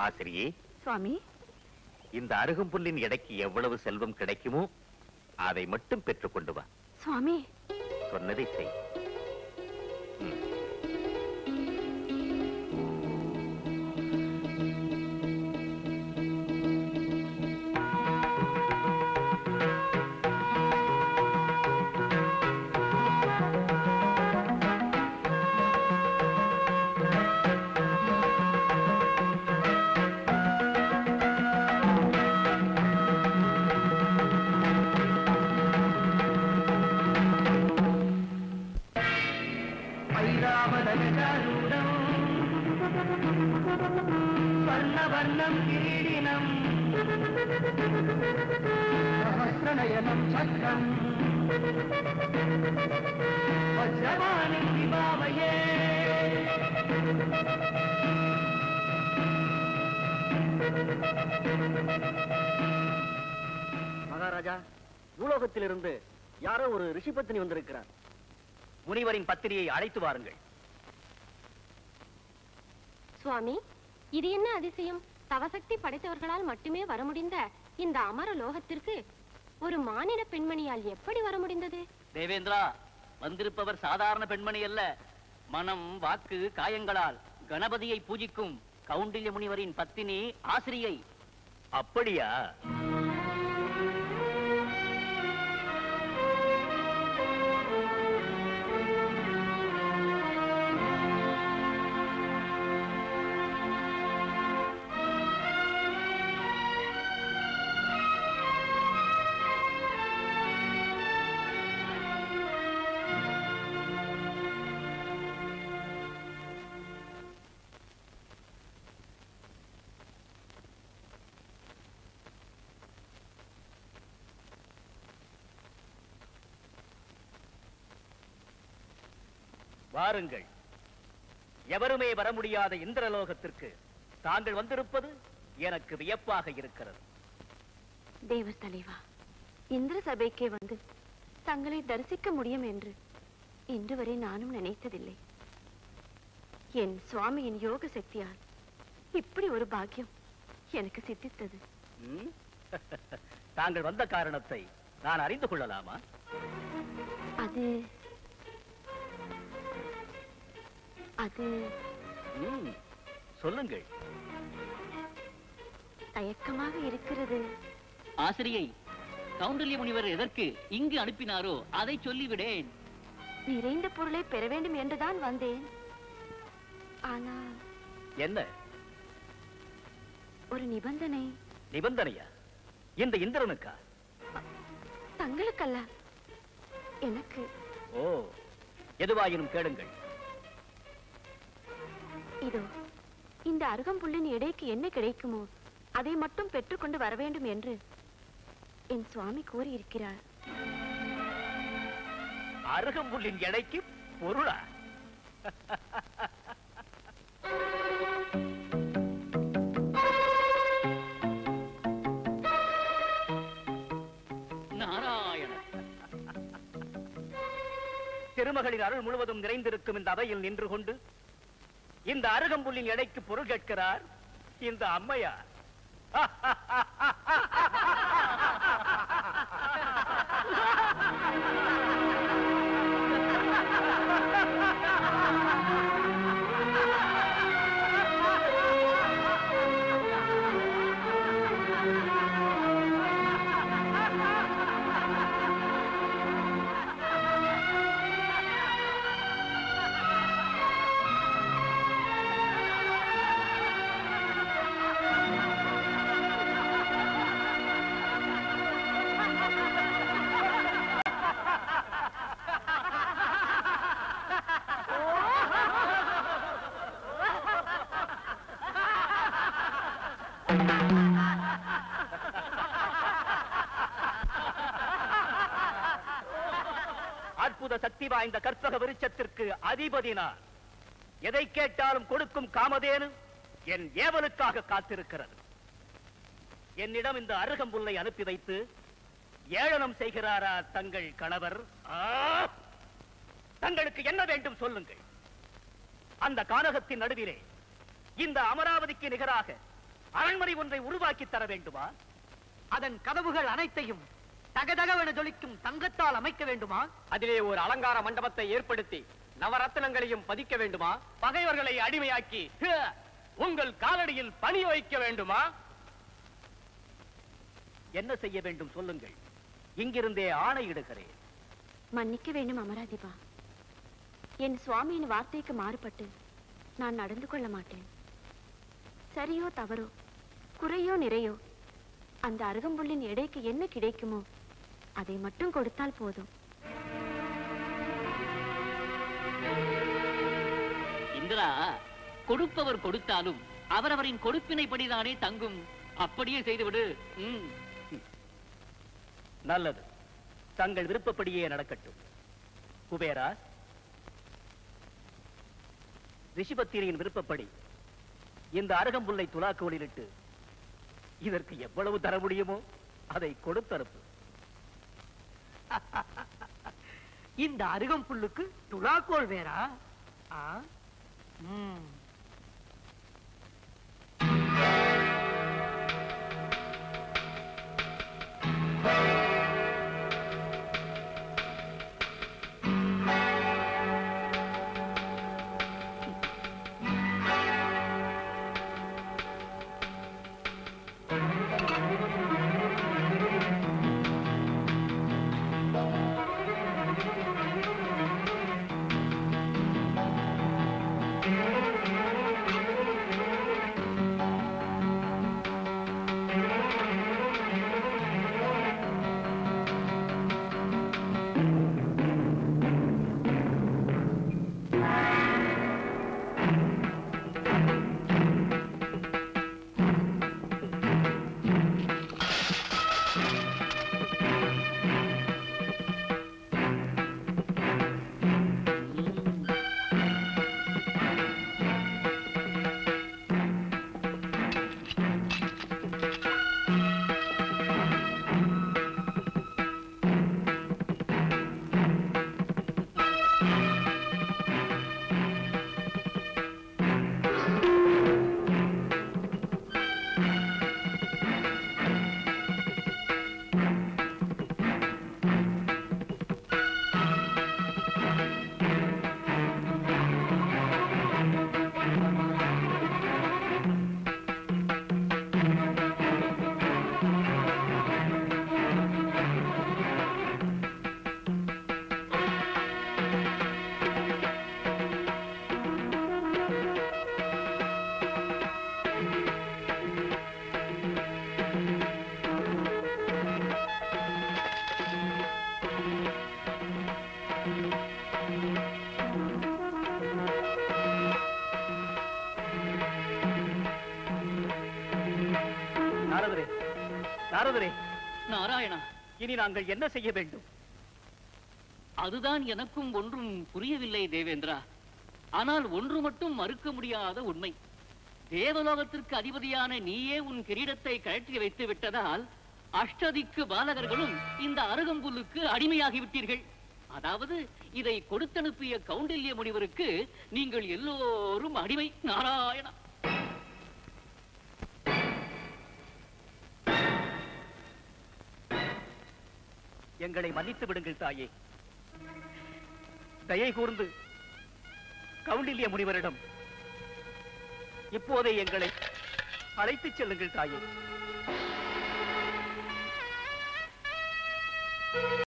ஆசிரியே. சுவாமி, இந்த அருகம்புல்லின் எடைக்கு எவ்வளவு செல்வம் கிடைக்குமோ அதை மட்டும் பெற்றுக் கொண்டு வா. சுவாமி, சொன்னதை செய். மகாராஜா, பூலோகத்திலிருந்து யாரோ ஒரு ரிஷி பத்தினி வந்திருக்கிறார். முனிவரின் பத்திரியை அழைத்து வாருங்கள். சுவாமி, இது என்ன அதிசயம்? தவசக்தி படைத்தவர்களால் மட்டுமே வர முடிந்த இந்த அமர லோகத்திற்கு ஒரு மானிட பெண்மணியால் எப்படி வர முடிந்தது? தேவேந்திரா, வந்திருப்பவர் சாதாரண பெண்மணி அல்ல. மனம், வாக்கு, காயங்களால் கணபதியை பூஜிக்கும் கௌண்டில்ய முனிவரின் பத்தினி ஆசிரியை. அப்படியா? வாருங்கள். எவருமே வர முடியாத இந்திரலோகத்திற்கு தாங்கள் வந்திருப்பது எனக்கு வியப்பாக இருக்கிறது. தேவ தலைவா, இந்திர சபைக்கே வந்து தங்களை தரிசிக்க முடியும் என்று இன்று வரை நானும் நினைத்ததில்லை. என் சுவாமியின் யோக சக்தியால் இப்படி ஒரு பாக்கியம் எனக்கு சித்தித்தது. தாங்கள் வந்த காரணத்தை நான் அறிந்து கொள்ளலாமா? அது அது சொல்லுங்கள். தயக்கமாக இருக்கிறது. ஆசிரியை, கௌண்டில்ய முனிவர் எதற்கு இங்கு அனுப்பினாரோ அதை சொல்லிவிடேன். நிறைந்த பொருளை பெற வேண்டும் என்றுதான் வந்தேன். ஆனால் என்ன? ஒரு நிபந்தனை. நிபந்தனையா? இந்த இந்திரனுக்கா? தங்களுக்கல்ல, எனக்கு. ஓ, எதுவாயினும் கேளுங்கள். இதோ இந்த அருகம்புல்லின் எடைக்கு என்ன கிடைக்குமோ அதை மட்டும் பெற்றுக்கொண்டு வர வேண்டும் என்று என் சுவாமி கூறியிருக்கிறார். அருகம்புல்லின் எடைக்கு பொருளா? நாராயண. திருமகளின் அருள் முழுவதும் நிறைந்திருக்கும் இந்த அவையில் நின்று கொண்டு இந்த அருகம்புல்லின் எடைக்கு பொருள் கேட்கிறார் இந்த அம்மையார். அற்புத சக்தி வாய்ந்த கற்பக விருட்சத்திற்கு அதிபதி நான். எதை கேட்டாலும் கொடுக்கும் காமதேனு என் ஏவலுக்காக காத்திருக்கிறது. என்னிடம் இந்த அருகம்புல்லை அனுப்பி வைத்து ஏளனம் செய்கிறாரா தங்கள் கணவர்? தங்களுக்கு என்ன வேண்டும் சொல்லுங்கள். அந்த கானகத்தின் நடுவிலே இந்த அமராவதிக்கு நிகராக அரண்மனை ஒன்றை உருவாக்கி தர வேண்டுமா? அதன் கதவுகள் அனைத்தையும் தகதகவென ஜொலிக்கும் தங்கத்தால் அமைக்க வேண்டுமா? அதிலே ஒரு அலங்கார மண்டபத்தை ஏற்படுத்தி நவரத்னங்களையும் பதிக்க வேண்டுமா? பகைவர்களை அடிமையாக்கி உங்கள் காலடியில் பணி வைக்க வேண்டுமா? என்ன செய்ய வேண்டும் சொல்லுங்கள், இங்கிருந்தே ஆணையிடுகிறேன். மன்னிக்க வேண்டும் அமராதிபா, என் சுவாமியின் வார்த்தைக்கு மாறுபட்டு நான் நடந்து கொள்ள மாட்டேன். சரியோ தவறோ, குறையோ நிறையோ, அந்த அருகம்புல்லின் எடைக்கு என்ன கிடைக்குமோ அதை மட்டும் கொடுத்தால் போதும். இந்திரா, கொடுப்பவர் கொடுத்தாலும் அவரவரின் கொடுப்பினைப்படிதானே தங்கும். அப்படியே செய்துவிடு. நல்லது, தங்கள் விருப்பப்படியே நடக்கட்டும். குபேரா, ரிஷிபத்திரியின் விருப்பப்படி இந்த அருகம்புல்லை துலாக்கோலிலிட்டு இதற்கு எவ்வளவு தர முடியுமோ அதை கொடுத்தனுப்பு. இந்த அருகம்புல்லுக்கு துலாக்கோல் வேறா? நாரதரே, நாராயணா, இனி நாங்கள் என்ன செய்ய வேண்டும்? அதுதான் எனக்கும் ஒன்றும் புரியவில்லை தேவேந்திரா. ஆனால் ஒன்று மட்டும் மறுக்க முடியாத உண்மை. தேவலோகத்திற்கு அதிபதியான நீயே உன் கிரீடத்தை கழற்றி வைத்து விட்டதால் அஷ்டதிக்கு பாலகர்களும் இந்த அருகம்புல்லுக்கு அடிமையாகிவிட்டீர்கள். அதாவது இதை கொடுத்தனுப்பிய கௌண்டில்ய முனிவருக்கு நீங்கள் எல்லோரும் அடிமை. நாராயணா, எங்களை மன்னித்து விடுங்கள் தாயே. தயை கூர்ந்து கௌண்டில்ய முனிவரிடம் இப்போதே எங்களை அழைத்துச் செல்லுங்கள் தாயே.